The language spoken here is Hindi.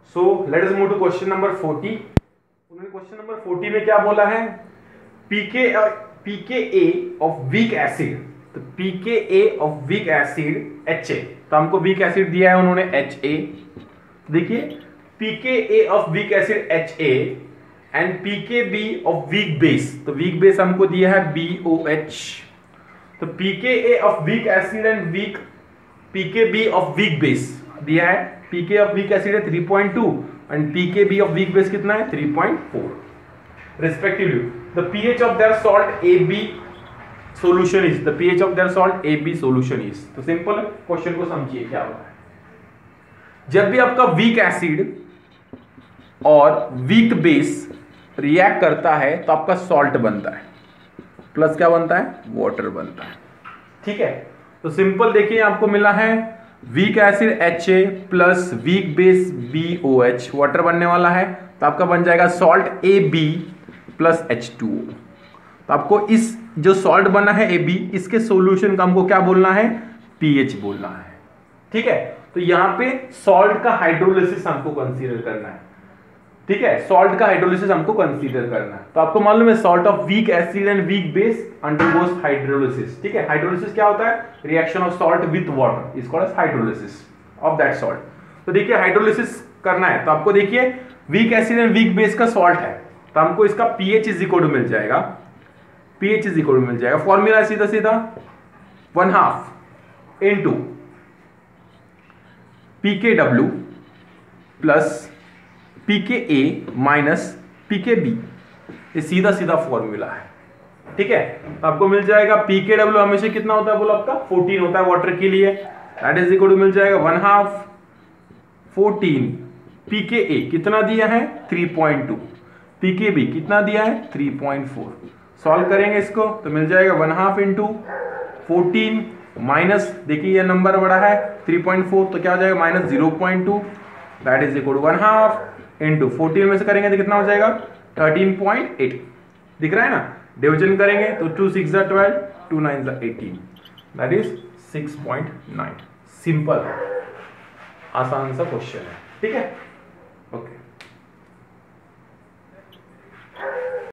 So let us move to question number 40। उन्होंने क्वेश्चन नंबर 40 में क्या बोला है, pKa ऑफ वीक एसिड, तो pKa of weak acid Ha, तो हमको वीक एसिड दिया है उन्होंने Ha। देखिए pKa of weak acid Ha and pKb of weak base, तो वीक बेस हमको दिया है BOH। तो pKa of weak acid and pKb of weak base दिया है, pK ऑफ वीक एसिड है 3.2 and pKb of weak base कितना है 3.4 respectively. The pH of their salt AB solution is, the pH of their salt AB solution is. तो सिंपल क्वेश्चन को समझिए क्या होता है। जब भी आपका वीक एसिड और वीक बेस रिएक्ट करता है तो आपका सॉल्ट बनता है, प्लस क्या बनता है, वाटर बनता है। ठीक है, तो सिंपल देखिए आपको मिला है weak acid Ha plus weak base BOH, water बनने वाला है, तो आपका बन जाएगा सॉल्ट AB प्लस H2O। तो आपको इस जो सॉल्ट बना है AB, इसके सॉल्यूशन का हमको क्या बोलना है, pH बोलना है। ठीक है, तो यहां पे सॉल्ट का हाइड्रोलिसिस हमको कंसीडर करना है। ठीक है, सॉल्ट का हाइड्रोलिसिस हमको कंसीडर करना है। तो आपको मालूम है salt of weak acid and weak base undergoes hydrolysis. ठीक है, हाइड्रोलिसिस क्या होता है, reaction of salt with water is called as hydrolysis of that salt. तो देखिए हाइड्रोलिसिस करना है तो आपको देखिए weak acid and weak base का सॉल्ट है, तो हमको इसका pH इज इक्वल टू मिल जाएगा, pH इज इक्वल टू मिल जाएगा, फॉर्मूला सीधा सीधा 1/2 into pKw plus pKa minus pKb, ये सीधा सीधा फॉर्मूला है। ठीक है, तो आपको मिल जाएगा pKw हमेशा कितना होता है बोलो आपका 14 होता है वाटर के लिए, दैट इज इक्वल टू मिल जाएगा 1/2 14, pKa कितना दिया है 3.2, pKb कितना दिया है 3.4। सॉल्व करेंगे इसको तो मिल जाएगा 1/2 इंटू 14 माइनस, देखिए ये नंबर बड़ा है 3.4, तो क्या हो जाएगा minus 0.2, that is equal to 1/2 into 14 में से करेंगे तो कितना हो जाएगा 13.8। दिख रहा है ना, डिवीजन करेंगे तो 2 6 12, 2 9 18, दैट इज 6.9। सिंपल आसान सा क्वेश्चन है। ठीक है, ओके।